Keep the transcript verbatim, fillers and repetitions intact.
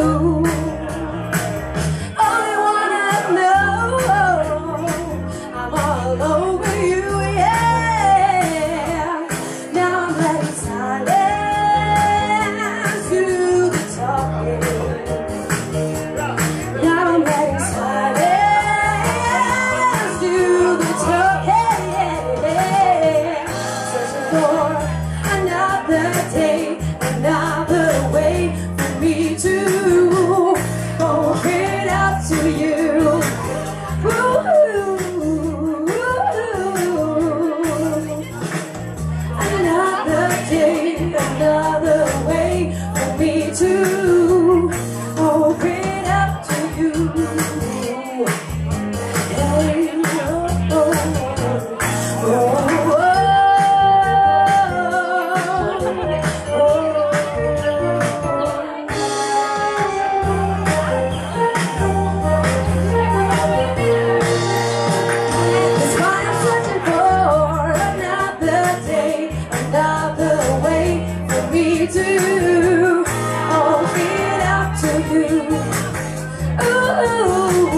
Only wanna know I'm all over you, yeah. Now I'm letting silence do the talking. Now I'm letting silence do the talking. Searching for another day, another way for me to open up to you. Ooh, another day, another way for me to open up to you. Hey, oh, oh, oh, oh. To open up to you. Ooh.